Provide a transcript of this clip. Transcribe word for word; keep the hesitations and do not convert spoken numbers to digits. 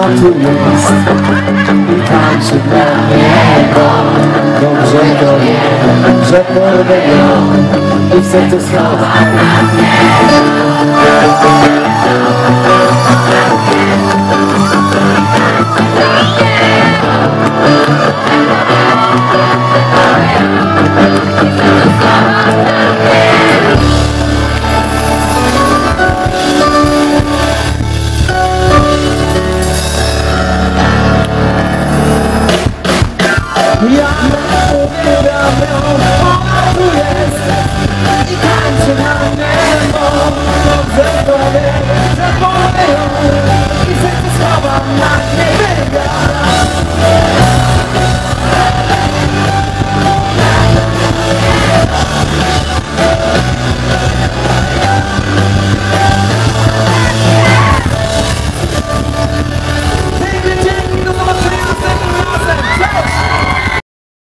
tu jest i tańczy dla mnie, bo dobrze to wiem, że porwę ją i w sercu schowa. Ja uwielbiam ją, ona tu jest i tańczy na mnie, bo dobrze to wiem, że porwę ją i w sercu schowam na nie wygra.